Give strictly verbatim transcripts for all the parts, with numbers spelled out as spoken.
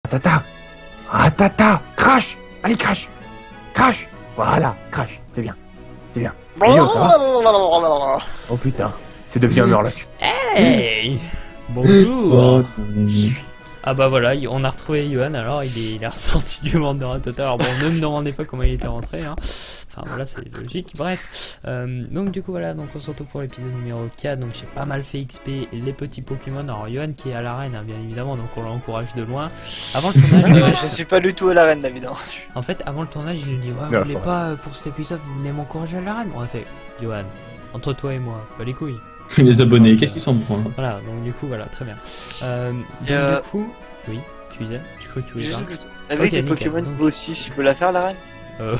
Tata. Ah tata. Crash. Allez crash. Crash. Voilà, crash. C'est bien. C'est bien. Yo, ça va? Oh putain. C'est devenu un Murloc. Hey. Bonjour. Ah bah voilà, on a retrouvé Yohan, alors il est, il est ressorti du monde de Ratata. Alors bon, ne me demandez pas comment il était rentré, hein. Enfin voilà, c'est logique, bref. Euh, donc du coup voilà, donc on se retrouve pour l'épisode numéro quatre. Donc j'ai pas mal fait X P les petits Pokémon. Alors Yohan qui est à l'arène, hein, bien évidemment, donc on l'encourage de loin. Avant le tournage, ouais, je suis pas du tout à l'arène, David. En fait, avant le tournage, je lui dis, ouais, vous voulez pas, pour cet épisode, vous venez m'encourager à l'arène? On a fait, Yohan, entre toi et moi, pas les couilles. Les abonnés, qu'est-ce qu'ils sont bons? Voilà, donc du coup, voilà, très bien. Euh, donc euh... du coup, oui, tu disais, je crois que tu voulais dire. Avec les Pokémon niveau six, tu peux la faire l'arène? Euh...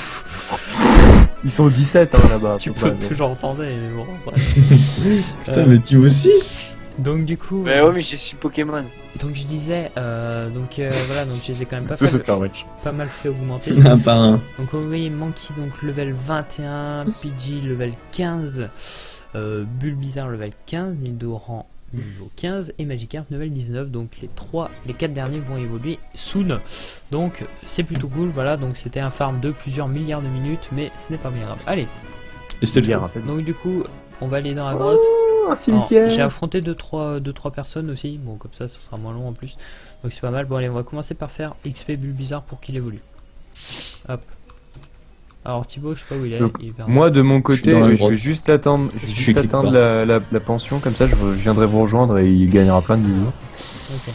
Ils sont dix-sept hein, là-bas. Tu peux pas, toujours entendre, mais bon, bref. Putain, euh... mais niveau six. Donc du coup... Mais ouais, mais j'ai six Pokémon. Donc je disais, euh, donc euh, voilà, donc je les ai quand même pas, fait, pas mal fait augmenter. Un par un. Donc vous voyez, Mankey, donc level vingt et un, Pidgey level quinze, euh, Bulbizarre level quinze, Nidoran niveau quinze et Magikarp level dix-neuf. Donc les trois, les quatre derniers vont évoluer soon. Donc c'est plutôt cool, voilà, donc c'était un farm de plusieurs milliards de minutes, mais ce n'est pas bien grave. Allez. Et c'était bien rapide. Donc du coup, on va aller dans la grotte. Oh, un cimetière. J'ai affronté deux trois personnes aussi, bon comme ça ça sera moins long en plus, donc c'est pas mal. Bon allez, on va commencer par faire X P Bulbizarre pour qu'il évolue. Hop. Alors Thibaut, je sais pas où il est. Donc, il est moi de mon côté, je, je vais juste attendre, je vais je juste attendre la, la, la pension, comme ça je, je viendrai vous rejoindre et il gagnera plein de niveaux. Ok.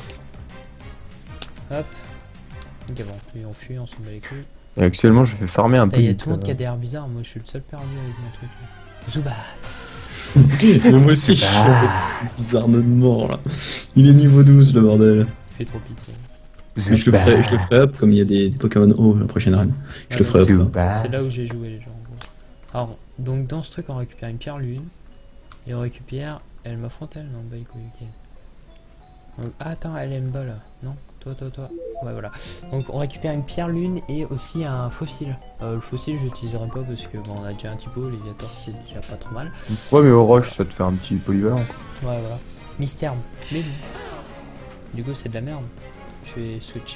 Hop. Ok bon, puis on fuit, on s'en bat les couilles. Et actuellement je fais farmer un peu. Il y a tout le monde qui a des airs bizarres, moi je suis le seul perdu avec mon truc. Zubat. Mais moi aussi je suis bizarre de mort là. Il est niveau douze le bordel. Il fait trop pitié. Je le, ferai, je le ferai up comme il y a des, des Pokémon haut la prochaine arène. Je ah, le ferai up. C'est là où j'ai joué les gens. Alors, donc dans ce truc on récupère une pierre lune. Et on récupère. Elle m'affronte elle? Non, bah écoute, ok. Donc, ah, attends, elle aime pas là. Non? Toi, toi, toi. Ouais, voilà. Donc on récupère une pierre lune et aussi un fossile. Euh, le fossile je l'utiliserai pas parce que bon, on a déjà un typo, l'éviator c'est déjà pas trop mal. Ouais, mais au roche ça te fait un petit polyvalent. Ouais, voilà. Mystère. Mais non. Du coup, c'est de la merde. Je vais switch.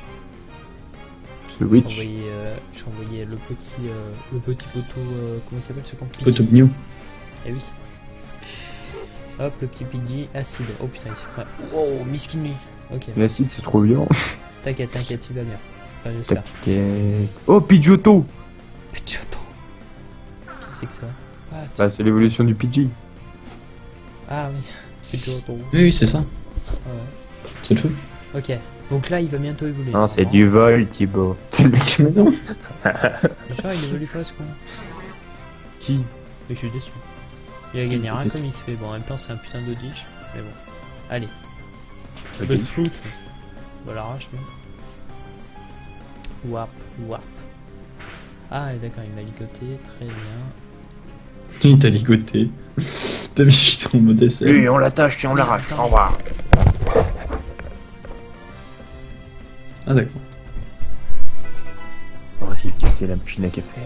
Switch. J'ai envoyé, euh, envoyé le petit, euh, le petit poteau. Euh, comment il s'appelle ce camp? Poteau New. Eh oui. Hop, le petit Pidgey acide. Oh putain, il s'est pris. Oh, miskin lui. Ok. L'acide c'est trop violent. T'inquiète, t'inquiète, il va bien. Enfin, j'espère. T'inquiète. Oh, Pidgeotto. Pidgeotto. Qu'est-ce que c'est que ça? Ah, bah, c'est l'évolution du Pidgey. Ah oui. Pidgeotto. Oui, oui, c'est ça. Ah ouais. C'est le feu. Ok. Donc là, il va bientôt évoluer. Non, c'est du vol, Thibaut. C'est le mec mais non. Genre, il évolue pas, ce con. Qui? Mais je suis déçu. Il a gagné rien comme X P. Bon, en même temps, c'est un putain de dish. Mais bon. Allez. Le foot. On va l'arrache, lui. Wap, wap. Ah, d'accord, il m'a ligoté. Très bien. Il t'a ligoté. T'as vu, je suis en mode essai. Oui, on l'attache et on l'arrache. Au revoir. Ah d'accord. On va essayer de casser la machine à café.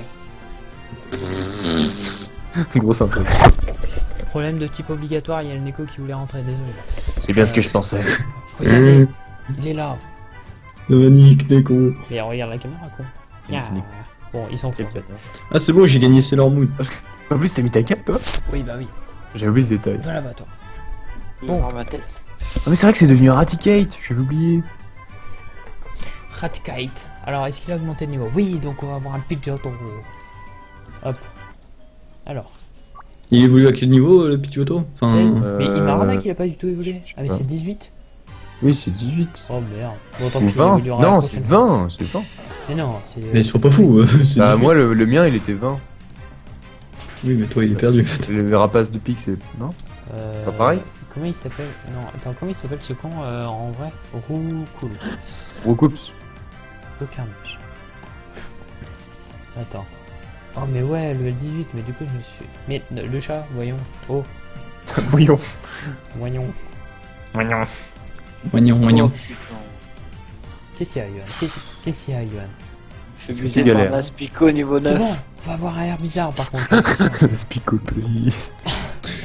Grosse intro. Problème de type obligatoire, il y a le Neko qui voulait rentrer, désolé. C'est bien euh, ce que je pensais. Regardez, il est là. Le magnifique Neko. Mais regarde la caméra quoi. Ah. Bon, ils s'en foutent. Ah c'est bon, j'ai gagné Sailor Moon. En plus t'as mis ta cape toi? Oui bah oui. J'ai oublié ce détail. Va là-bas toi. Bon, dans ma tête. Ah mais c'est vrai que c'est devenu Raticate, j'avais oublié. Raticate. Alors, est-ce qu'il a augmenté de niveau? Oui, donc on va avoir un Pidgeotto. Hop. Alors. Il évolue à quel niveau le Pidgeotto? Enfin... Euh... Mais Imarana qu'il a pas du tout évolué. Ah mais c'est dix-huit. Oui, c'est dix-huit. Oh merde. Bon, tant Ou vingt. Non, c'est vingt, c'est vingt. Mais non, c'est... Mais sois pas fou. Bah moi, le, le mien, il était vingt. Oui, mais toi, il est perdu. Le rapace de pique, c'est... Non euh... Pas pareil? Comment il s'appelle? Non, attends, comment il s'appelle ce camp euh, en vrai? Roucool. Roucoups. Aucun match. Attends. Oh mais ouais, le dix-huit, mais du coup je me suis... Mais le chat, voyons. Oh. Voyons. Voyons. Voyons. Voyons, voyons. Qu'est-ce qu'il y a, Yohan? Qu'est-ce qu'il y a, Yohan? Je suis obligé par l'Aspico niveau neuf. C'est bon, on va avoir un air bizarre par contre. L'Aspico triste.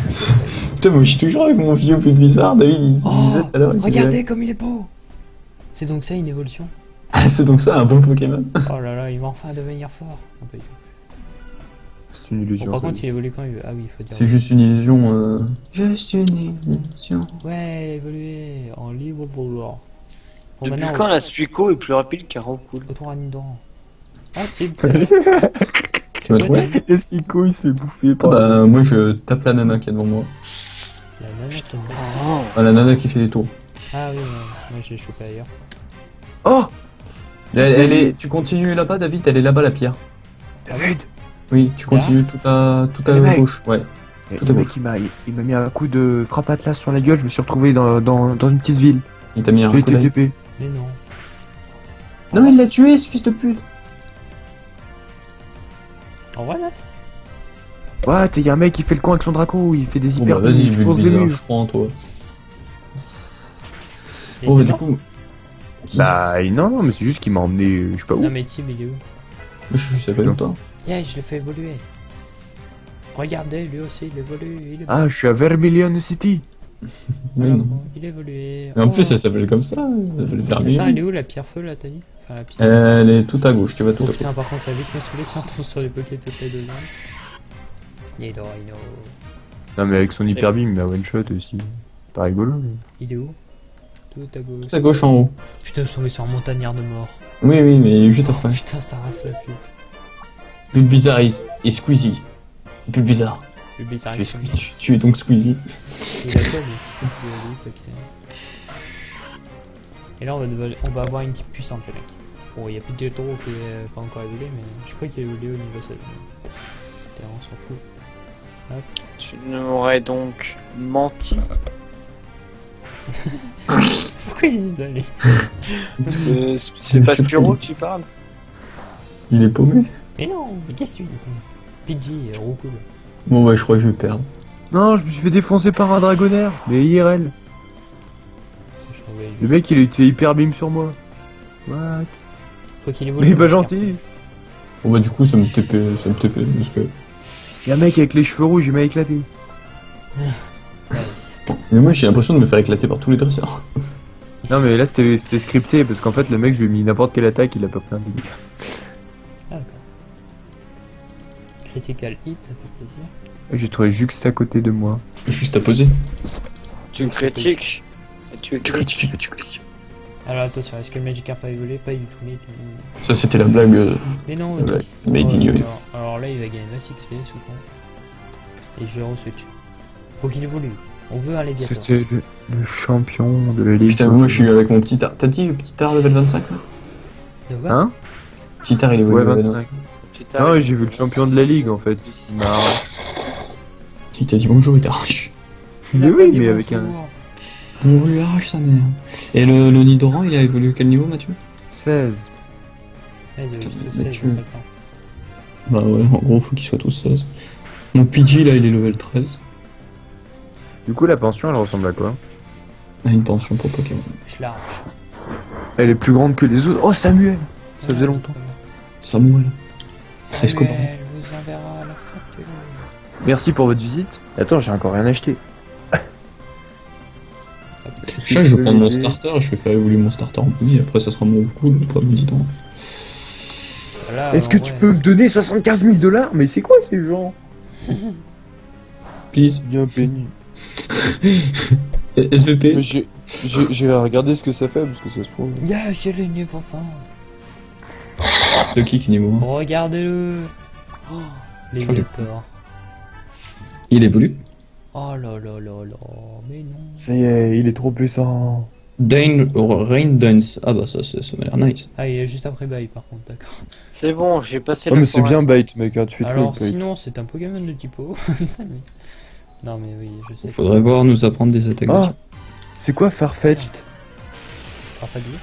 Putain, moi je suis toujours avec mon vieux plus bizarre, David. Il oh, disait tout à l'heure. Regardez comme il est beau. C'est donc ça une évolution? Ah, c'est donc ça un bon Pokémon. Oh là là, il va enfin devenir fort. Non, pas du tout. C'est une illusion. Bon, par ça. contre, il évolue quand il veut. Ah oui, il faut dire. C'est juste une illusion. Euh... Juste une illusion. Ouais, il a évolué en libre pour l'or. Bon, Depuis maintenant, quand la Spico est plus rapide qu'un Rockwool? autour à Nidoran. Ah, tu sais, Tu m'as trouvé? Et Stico, il se fait bouffer Ah par. bah, moi je tape la nana qui est devant moi. la nana qui aime bien. Oh. Ah, la nana qui fait des tours. Ah oui, ouais. Moi je l'ai chopé ailleurs. Oh Elle, C'est- elle est... Tu continues là-bas, David, elle est là-bas la pierre. David. Oui, tu continues tout à, tout à Le mec. gauche. Ouais. Et Tout à le mec, gauche. il m'a il m'a mis un coup de frappe atlas sur la gueule. Je me suis retrouvé dans, dans, dans une petite ville. Il t'a mis un J'ai coup été d'œil. T P. Mais non. Non, il l'a tué, ce fils de pute. En vrai, Nat? Ouais, t'es y a un mec qui fait le con avec son Draco. Il fait des Bon hyper. bah vas-y, il vu le explose les bizarre, murs. je crois en toi. Il Oh bah était du mort coup... Qui Bah non, non, mais c'est juste qu'il m'a emmené. Je sais pas où. Non, mais Tib, il est où? Je suis ça joue toi. Yeah, je l'ai fait évoluer. Regardez, lui aussi, il évolue. Il évolue. Ah, je suis à Vermilion City. Oui, Alors, non. bon, il évolue. Mais en Oh. plus, elle s'appelle comme ça, elle s'appelle Attends, Vermilion. elle est où la pierre feu là, t'as dit? Enfin, la pierre. Elle est tout à gauche, tu vas tout Oh à gauche. putain, par contre, ça va vite me saouler si on tombe sur les Poké toutes les deux secondes. Nidorino. Non, mais avec son hyper beam, il m'a one shot aussi. Pas rigolo. Mais... Il est où? Tout à gauche. Tout à gauche en haut. Putain, je suis tombé sur un montagnard de mort. Oui, oui, mais juste Oh, après. putain, ça rase la pute. Plus bizarre et, et Squeezie. Plus bizarre. Le bizarre. Tu es, Squeezie. tu, tu es donc Squeezie. Il a quoi lui? Il a lui, ok. Et là, on va, devoir- on va avoir une type puissante, le mec. Bon, il y a plus de Jetro qui est pas encore évolué, mais je crois qu'il est évolué au niveau sept. Putain, on s'en fout. Hop. Tu m'aurais donc menti. Pourquoi il dit ça, lui? Parce que c'est- c'est pas Spyro que tu parles. Il est paumé. Mais non, mais qu'est-ce que tu dis? P G, euh, Roku. Bon bah je crois que je vais perdre. Non, je me suis fait défoncer par un dragonnaire. Mais I R L. Je trouvais- Le mec, il a été hyper beam sur moi. What? Faut qu'il évolue. Mais il est pas gentil. Bon bah du coup ça me T P, ça me T P parce que... Y'a un mec avec les cheveux rouges, il m'a éclaté. Nice. Mais moi j'ai l'impression de me faire éclater par tous les dresseurs. Non, mais là, c'était c'était scripté parce qu'en fait, le mec, je lui ai mis n'importe quelle attaque, il a pas plein de dégâts. Ah, d'accord. Critical hit, ça fait plaisir. J'ai trouvé juste à côté de moi. Juste à poser. Tu critiques. Et tu es critique. Alors attention, est-ce que le Magikarp a évolué? Pas du tout, mais... Ça c'était la blague. euh, Mais non, Ouais, Otis. mais Oh, ignoré. alors, alors là, il va gagner max X P, sous con. Et je re-switch. Faut qu'il évolue. On veut un Léviator. C'était le, le champion de la ligue. Putain moi je suis avec mon petit art. T'as dit le petit art level vingt-cinq là? De quoi? Hein? Petit art il est Ouais, level vingt-cinq. Putain, Non, ouais, j'ai vu le champion de la ligue en fait. Bah, Il t'a dit bonjour, il t'arrache. mais oui, mais avec un On lui arrache sa mère. Et le, le Nidoran il a évolué à quel niveau Mathieu? seize. Ouais, ils avaient tous Mais seize, tu- en fait, hein. Bah ouais, en gros faut qu'ils soient tous seize. Mon P G là il est level treize. Du coup, la pension, elle ressemble à quoi? A une pension pour Pokémon. Je l'arrache. Elle est plus grande que les autres. Oh, Samuel! Ça faisait longtemps. Samuel. Escobar. Samuel vous enverra la facture. Merci pour votre visite. Attends, j'ai encore rien acheté. Chaque je vais prendre mon starter, je vais faire évoluer mon starter en premier, après ça sera mon coup, après mon dis donc. Là, Est-ce en que vrai, tu peux me donner soixante-quinze mille dollars? Mais c'est quoi ces gens? Please. Bien pénible. S V P. j'ai, j'ai, j'ai regardé ce que ça fait parce que ça se trouve. Yeah, j'ai le niveau fin. De qui qui niveau un? Regardez-le. Oh, les Oh, les Léviator. Il évolue. Oh là là là là. Mais non. Ça y est, il est trop puissant. Dane, Rain Dance. Ah bah ça, c'est- ça m'a l'air nice. Ah, il est juste après Bail par contre, d'accord. C'est bon, j'ai passé Oh, la mais c'est forêt. bien bait, mec, hein, tu fais tout Alors avec bait. sinon, c'est un Pokémon de typo. Ça, mais- Non mais oui, je sais. que Faudrait voir nous apprendre des attaques. Ah, c'est quoi Farfetch'd? c'est Farfadou.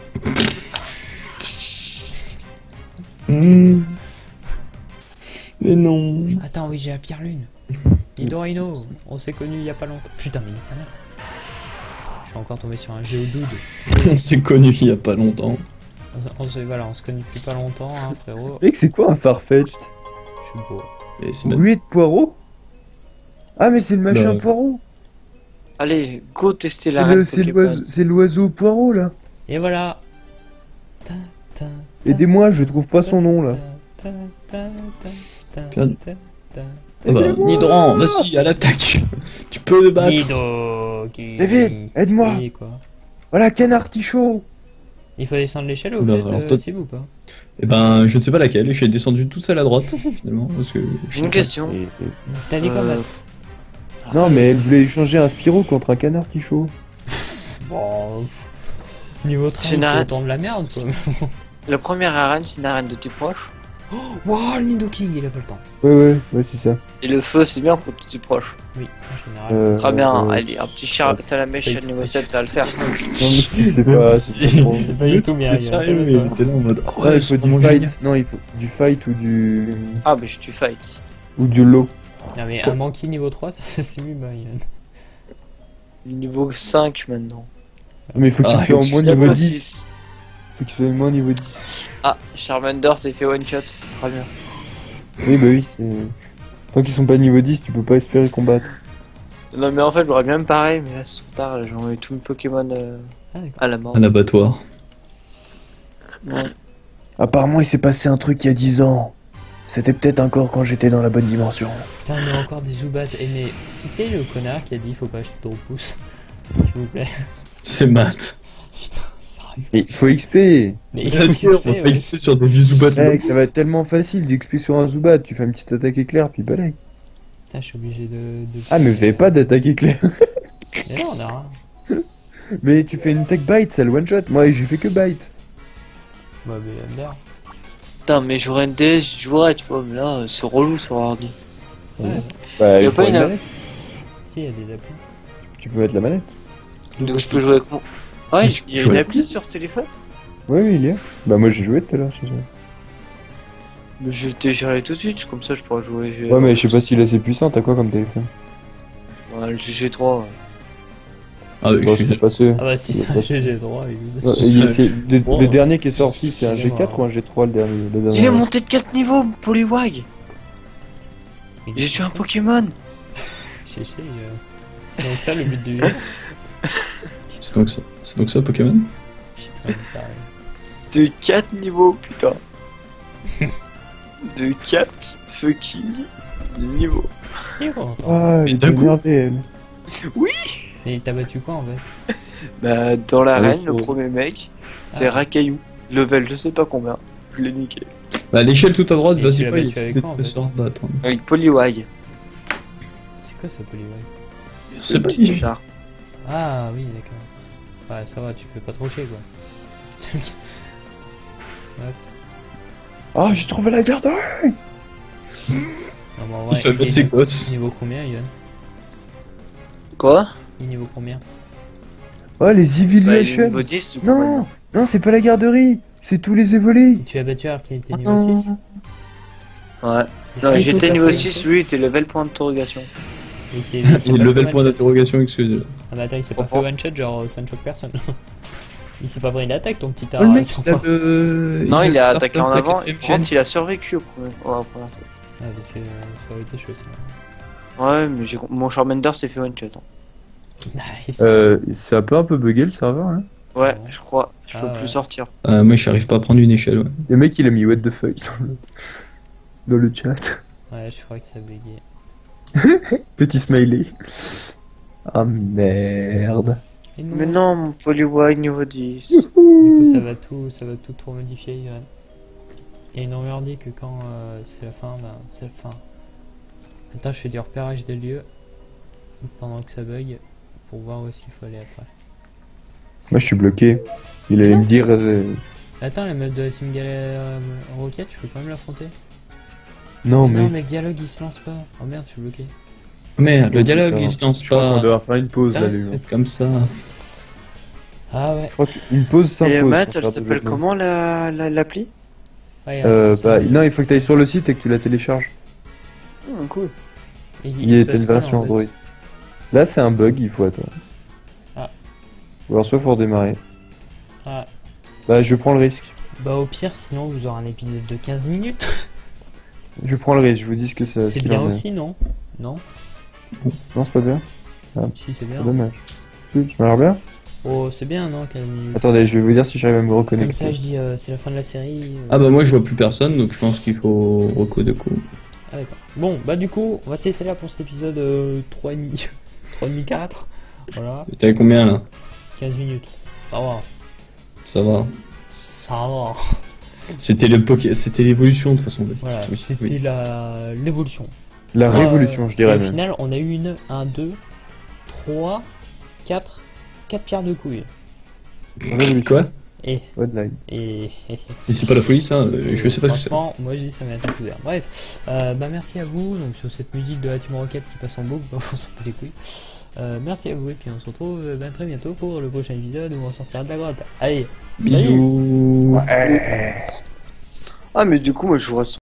Mmh. Mais non. Attends, oui, j'ai la pierre lune. Nidorino, on s'est connus il y a pas longtemps. Putain, mais ta mère. Je suis encore tombé sur un Géodude. On s'est connu il y a pas longtemps. On, on se, voilà, on se connaît depuis pas longtemps, hein, frérot. Mec, c'est quoi un Farfetch'd? Je suis beau. Et c'est ma- Ruée de poireaux? Ah, mais c'est le machin Bah. poireau. Allez, go tester C'est la le- reine c'est Pokémon. l'oiseau, c'est l'oiseau poireau là. Et voilà. Ta, ta, ta, Aidez-moi, je trouve pas son nom là. ta, ta, ta, ta, Perdu. ta, ta, Ah bah, Aidez-moi. Nidran, vas-y, à l'attaque. Tu peux le battre. Nido, qui- David, aide-moi. Oui, quoi. Voilà, Ken Artichaut. Il faut descendre l'échelle au Bah, fait, alors, euh, toi- Sib, ou pas? Eh ben, je ne sais pas laquelle, je suis descendu tout seul à droite, finalement, parce que... J'ai une question. Et- et- T'as dit quoi, Euh, Matt? Non, mais elle voulait échanger un Spyro contre un Ken Artichaut. Bon, pff, niveau C'est trente, une c'est arène- autant de la merde, quoi. La première arène, c'est une arène de tes proches. Waouh, le Nido King, il a pas le temps. Ouais, ouais, ouais, c'est ça. Et le feu, c'est bien pour tous tes proches. Oui, en général. Euh, Très bien, euh, allez, un petit char salamèche Ouais. à niveau sept, ça va le faire. Non, mais si, c'est pas. C'est pas trop. C'est pas du tout bien, T'es il y a sérieux, un peu mais de il était là en mode... Oh, Ouais, il c'est faut du vraiment fight. génial. Non, il faut du fight ou du. Ah, mais je tu fight. Ou du low. Non, mais un Monkey niveau trois, ça c'est mieux, bah, Yann. Niveau cinq maintenant. Mais il faut qu'il Ah, soit au tu moins sais niveau pas dix. si- Faut qu'il soit au moins niveau dix. Ah, Charmander s'est fait one shot, c'est très bien. Oui, bah oui, c'est. Tant qu'ils sont pas niveau dix, tu peux pas espérer combattre. Non, mais en fait, j'aurais bien pareil, mais là c'est trop tard, là, j'ai envoyé tous mes Pokémon euh, Ah, d'accord. à la mort. Un abattoir. Ouais. Apparemment, il s'est passé un truc il y a dix ans. C'était peut-être encore quand j'étais dans la bonne dimension. Putain, on a encore des Zubat. Et mais, qui c'est le connard qui a dit faut pas acheter ton pouce? S'il vous plaît. C'est Matt. Putain, sérieux. Mais il faut X P. Mais il On faut va qu'il se fait, pas ouais. X P sur des vieux Zubat. Mec, ça va être tellement facile d'X P sur un Zubat. Tu fais une petite attaque éclair, puis balèque. Putain, je suis obligé de. de... Ah, mais vous avez pas d'attaque éclair. Mais non, on a rien. Mais tu fais une tech bite, c'est le one shot. Moi, j'ai fait que bite. Bah, mais Under. Putain, mais j'aurais une D S, j'y jouerais, tu vois, mais là, euh, c'est relou sur ordi. Bah, Y a il pas faut une- manette. Si, il y a des applis. Tu peux mettre la manette. Donc je peux jouer avec mon. Ouais, Je- il y a je une jouais- appli sur téléphone. Oui, oui, il y a. Bah, moi, j'ai joué tout à l'heure, c'est ça. Mais je vais le télécharger tout de suite, comme ça je pourrai jouer. Ouais, mais je sais pas s'il est assez puissant. T'as quoi comme téléphone? Ouais, le G G trois. ouais. Ah oui, Bon, je c'est suis... passé. Ah, bah, si Il c'est est un pas- G G droit, oui. Ouais, C'est il- ça. c'est- le, Bon. le dernier qui est sorti, c'est un G Excusez-moi. quatre ou un G trois, le dernier, le dernier. Il est monté de quatre niveaux, Poliwag. Mais J'ai tué un Pokémon. G G, euh, c'est donc ça le but du jeu. C'est donc ça. C'est donc ça, Pokémon? Putain, sérieux. De quatre niveaux, putain. De quatre fucking niveaux. Et bon, attends. Ah, Et elle d'un est coup- énervée, elle. Et t'as battu quoi en fait? Bah, dans l'arène, Ah, le faut- premier mec, c'est Ah. Rakaillou. Level, je sais pas combien. Je l'ai niqué. Bah, l'échelle tout à droite, Et tu vas-y l'as pas, il battu avec était quoi, en très fait sur attends. Avec Poliwag. C'est quoi ça, Poliwag? C'est pas petit. bizarre. Ah oui, d'accord. Ouais, ça va, tu fais pas trop chier quoi. Ah, j'ai trouvé la garde. Non, mais en vrai, Il fait il mettre est ses gosses. niveau combien, Yann? Quoi Il est niveau combien? Oh, les Bah, il est Evaluations. niveau dix du coup, Non, maintenant. non, c'est pas la garderie. C'est tous les évolés. Et tu as battu alors qu'il était niveau six? Ouais. Ah, Non, il j'étais faut niveau faire six, lui, il était level point d'interrogation. Et c'est- il s'est Et pas level fait point one-shot. d'interrogation, excusez. Ah bah attends, il s'est pas Oh, fait oh. one shot, genre euh, ça ne choque personne. Il s'est pas pris d'attaque ton petit Oh, le mec, arbre. il a le... Non, il a a le attaqué starter en de la avant. quatrième Par contre, chaîne. il a survécu au premier. Ouais, au premier truc. Ah, parce que euh, ça aurait été chaud ça. Ouais, mais j'ai- mon Charmander s'est fait one shot. hein. Nice. Euh, c'est un peu un peu bugué le serveur là. Ouais, Ouais. je crois. Je peux Ah, ouais. plus sortir. Euh, moi, j'arrive pas à prendre une échelle, ouais. Le mec il a mis what the fuck dans le, dans le chat. Ouais, je crois que ça a bugué. Petit smiley. Ah merde. Et non. Mais non, mon Poliwag niveau dix. Du coup, ça va tout, ça va tout trop modifier. Yann. Et ils nous ont dit que quand euh, c'est la fin, ben c'est la fin. Attends, je fais du repérage des lieux pendant que ça bug pour voir où est-ce qu'il faut aller après. Moi je suis bloqué. Il allait me dire. euh, Attends, la meuf de la Team Galère euh, Rocket, je peux quand même l'affronter. Non Non, mais. mais le dialogue il se lance pas. Oh merde, je suis bloqué. Merde, le Oh, dialogue, putain. il se lance Je crois qu'on pas. doit faire une pause là, les gens. Arrête comme ça. Ah ouais. Je crois qu'une pause s'impose. Et pour Matt, faire elle de s'appelle jeu. comment la la- l'appli Ouais, Euh, c'est ça. bah, non, il faut que tu ailles sur le site et que tu la télécharges. Hum, Cool. Et Il se y a passe une quoi, version en fait Android. Là, c'est un bug, il faut attendre. Ah. Ou alors, soit faut redémarrer. Ah. Bah, je prends le risque. Bah au pire, sinon vous aurez un épisode de quinze minutes. Je prends le risque, je vous dis ce que ça. ce C'est qu'il bien en est. aussi, non? Non? Non, c'est pas bien. Si, c'est C'est bien. dommage. Si, ça m'a l'air bien. Oh, c'est bien, non, quinze minutes. Attendez, je vais vous dire si j'arrive à me Comme reconnecter. ça, je dis, euh, c'est la fin de la série. euh. Ah bah moi je vois plus personne, donc je pense qu'il faut reco de coup. Ah, d'accord. Bon, bah du coup, on va se laisser là pour cet épisode euh, trois et demi, trois et demi, quatre. Voilà, T'es à combien là? quinze minutes. Ça va. Ça va. Ça va. C'était le poké... c'était l'évolution de toute façon. Voilà, Oui, c'était oui. la l'évolution. La Euh, révolution, je et dirais au même. final, on a eu une, un, deux, trois, quatre, quatre pierres de couilles. Révolution. Quoi? Et, Hotline. et, Si c'est pas la folie ça, euh, je sais pas ce que c'est. franchement, moi je dis ça m'a été couvert. Bref, euh, bah merci à vous. Donc sur cette musique de la Team Rocket qui passe en boucle, on s'en bat les couilles. Euh, merci à vous et puis on se retrouve euh, bah, très bientôt pour le prochain épisode où on sortira de la grotte. Allez, Bisous. Ouais. Ah, mais du coup, moi, je vous reste